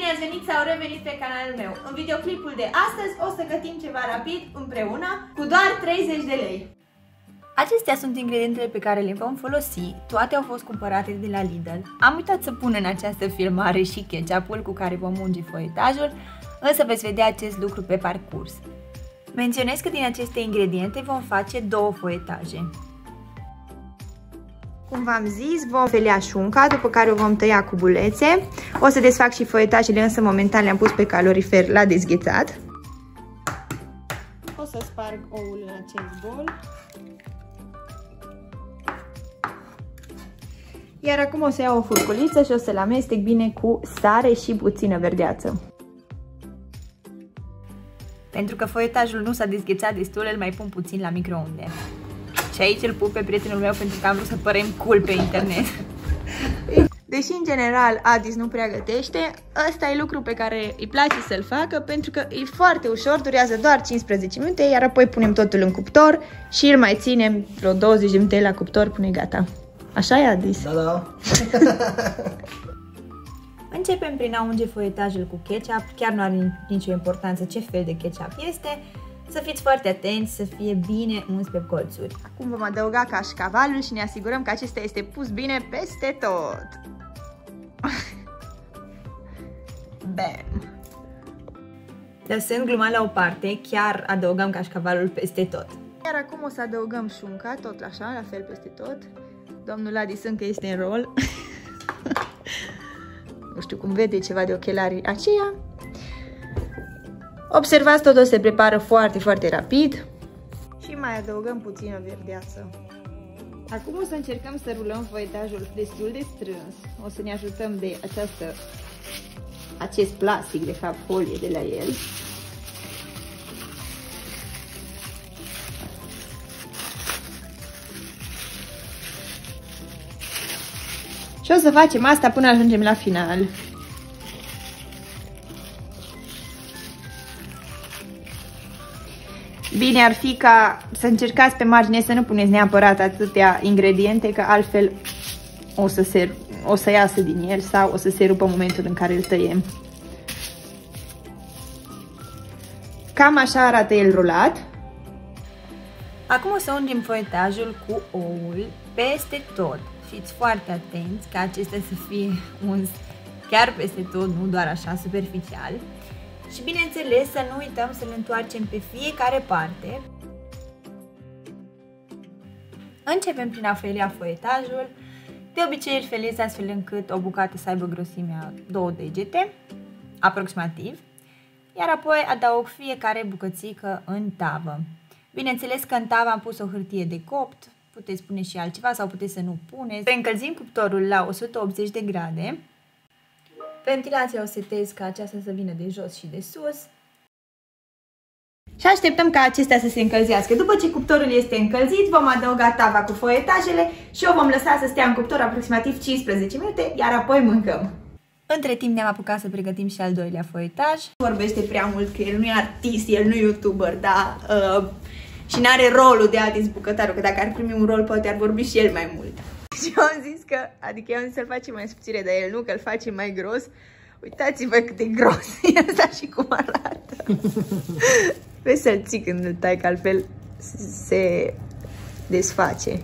Bine ați venit sau revenit pe canalul meu. În videoclipul de astăzi o să gătim ceva rapid împreună cu doar 30 de lei. Acestea sunt ingredientele pe care le vom folosi, toate au fost cumpărate de la Lidl. Am uitat să pun în această filmare și ketchupul cu care vom unge foietajul, însă veți vedea acest lucru pe parcurs. Menționez că din aceste ingrediente vom face 2 foietaje. Cum v-am zis, vom felea șunca, după care o vom tăia cu bulețe. O să desfac și foietajele, însă momentan le-am pus pe calorifer la dezghețat. O să sparg oul în acest bol. Iar acum o să iau o furculiță și o să-l amestec bine cu sare și puțină verdeață. Pentru că foietajul nu s-a dezghețat destul, îl mai pun puțin la microunde. Și aici îl pup pe prietenul meu pentru că am vrut să părem cool pe internet. Deși în general Adis nu prea gătește, ăsta e lucru pe care îi place să-l facă pentru că e foarte ușor, durează doar 15 minute, iar apoi punem totul în cuptor și îl mai ținem vreo 20 de minute la cuptor până e gata. Așa e, Adis? Da, da. Începem prin a unge foietajul cu ketchup, chiar nu are nicio importanță ce fel de ketchup este. Să fiți foarte atenți, să fie bine uns pe colțuri. Acum vom adăuga cașcavalul și ne asigurăm că acesta este pus bine peste tot. Bam! Lăsând gluma la o parte, chiar adăugăm cașcavalul peste tot. Iar acum o să adăugăm șunca, tot așa, la fel peste tot. Domnul Adis încă este în rol. Nu știu cum vede, ceva de ochelari aceia. Observați, totul se prepară foarte, foarte rapid. Și mai adăugăm puțină verdeață. Acum o să încercăm să rulăm foietajul destul de strâns. O să ne ajutăm de acest plastic, de fapt folie de la el. Și o să facem asta până ajungem la final. Bine ar fi ca să încercați pe margine să nu puneți neapărat atâtea ingrediente, că altfel o să iasă din el sau o să se rupă în momentul în care îl tăiem. Cam așa arată el rulat. Acum o să ungem foietajul cu oul peste tot. Fiți foarte atenți ca acesta să fie uns chiar peste tot, nu doar așa superficial. Și bineînțeles să nu uităm să-l întoarcem pe fiecare parte. Începem prin a felia foietajul. De obicei îl feliez astfel încât o bucată să aibă grosimea 2 degete, aproximativ. Iar apoi adaug fiecare bucățică în tavă. Bineînțeles că în tavă am pus o hârtie de copt, puteți pune și altceva sau puteți să nu puneți. Încălzim cuptorul la 180 de grade. Ventilația o setez ca aceasta să vină de jos și de sus. Și așteptăm ca acestea să se încălzească. După ce cuptorul este încălzit, vom adăuga tava cu foietajele și o vom lăsa să stea în cuptor aproximativ 15 minute, iar apoi mâncăm. Între timp ne-am apucat să pregătim și al doilea foietaj. Vorbește prea mult că el nu e artist, el nu e youtuber, da? Și n-are rolul de Adis bucătarul, că dacă ar primi un rol poate ar vorbi și el mai mult. Și eu am zis că, adică eu am zis să-l facem mai subțire, dar el nu, că îl face mai gros. Uitați-vă cât de gros e ăsta și cum arată. Vezi să-l ții când îl tai, că altfel se desface.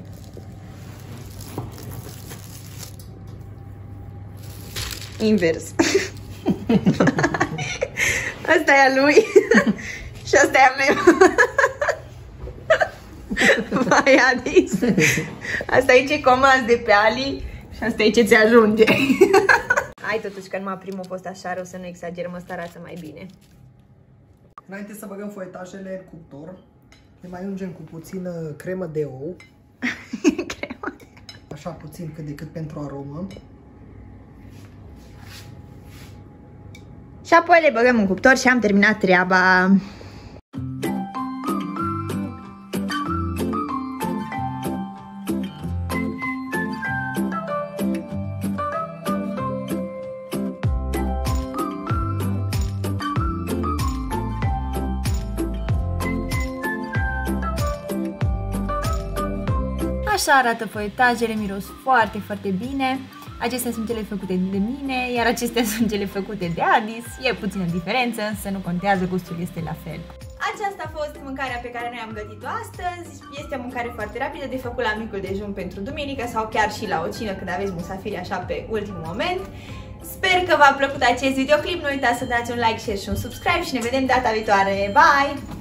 Invers. Asta e a lui și asta e a meu. Vai, Adis. Asta e ce comanzi de pe Ali și asta e ce ți ajunge. Hai totuși că numai primul a fost așa rău, să nu exagerăm, ăsta arată mai bine. Înainte să băgăm foietajele în cuptor, le mai ungem cu puțină cremă de ou. Cremă. Așa puțin cât de cât pentru aromă. Și apoi le băgăm în cuptor și am terminat treaba. Așa arată foietajele, miros foarte, foarte bine. Acestea sunt cele făcute de mine, iar acestea sunt cele făcute de Adis. E puțină diferență, însă nu contează, gustul este la fel. Aceasta a fost mâncarea pe care noi am gătit-o astăzi. Este o mâncare foarte rapidă de făcut la micul dejun pentru duminică sau chiar și la o cină când aveți musafiri așa pe ultimul moment. Sper că v-a plăcut acest videoclip, nu uitați să dați un like, share și un subscribe și ne vedem data viitoare. Bye!